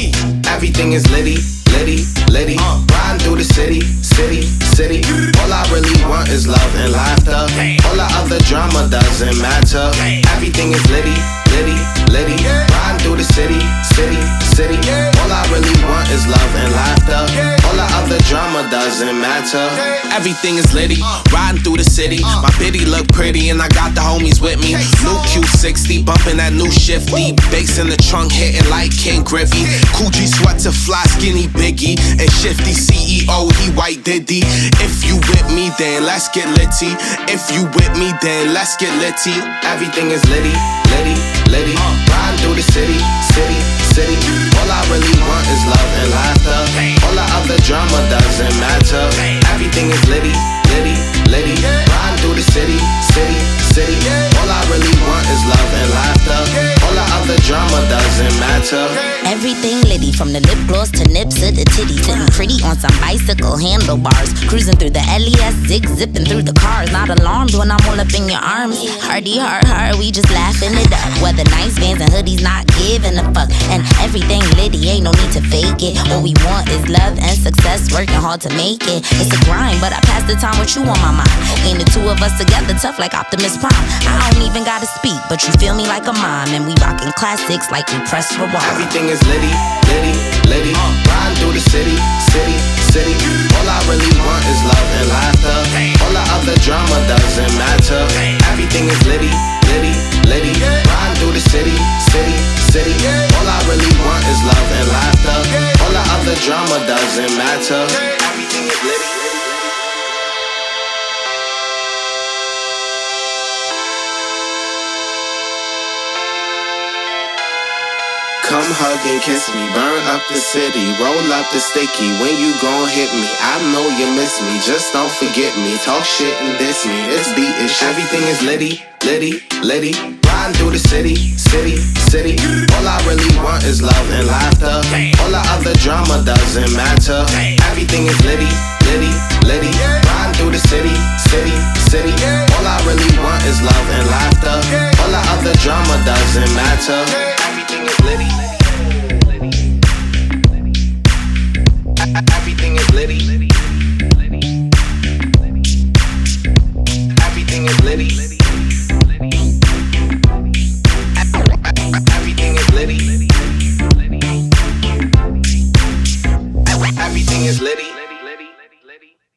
Litty. Everything is litty, litty, litty. Riding through the city, city, city. All I really want is love and laughter. All the other drama doesn't matter. Everything is litty, litty, litty. Riding through the city, city, city. All I really want is love and laughter. All the other drama doesn't matter. Everything is litty, riding through the city. My biddy look pretty and I got the homies with me. New Q60, bumping that new Shiftee. Bass in the trunk, hitting like King Griffey. Coogee sweat to fly, skinny Biggie. And Shiftee CEO, he white Diddy. If you with me, then let's get litty. If you with me, then let's get litty. Everything is litty, litty, litty. Riding through the city, city, city. All I really want is love and laughter. All the other drama doesn't matter. Everything is litty, litty, litty. Riding through the city, city, city. All I really want is love and laughter. All the other drama doesn't matter. Everything litty, from the lip gloss to nips to the titties. Sitting pretty on some bicycle handlebars, cruising through the L.E.S, zipping through the cars. Not alarmed when I'm all up in your arms. Hardy, hard, we just laughing it up. Whether nice vans and hoodies, not giving a fuck. And everything litty, ain't no need to fake it. All we want is love and success, working hard to make it. It's a grind, but I pass the time with you on my mind. Ain't the two of us together, tough like Optimus Prime. I don't even gotta speak, but you feel me like a mime. And we rockin' classics like we press rewind. Everything is litty, litty, litty. Riding through the city, city, city. All I really want is love and laughter. All the other drama doesn't matter. Everything is litty, litty, litty. Riding through the city, city, city. All I really want is love and laughter. All the other drama doesn't matter. Everything is litty. Come hug and kiss me, burn up the city, roll up the sticky. When you gon' hit me, I know you miss me. Just don't forget me, talk shit and diss me. This beat is shit. Everything is litty, litty, litty. Riding through the city, city, city. All I really want is love and laughter. All the other drama doesn't matter. Everything is litty, litty, litty. Riding through the city, city, city. All I really want is love and laughter. All the other drama doesn't matter. Everything is litty. Everything is litty. Everything is litty. Everything is litty. Everything is litty.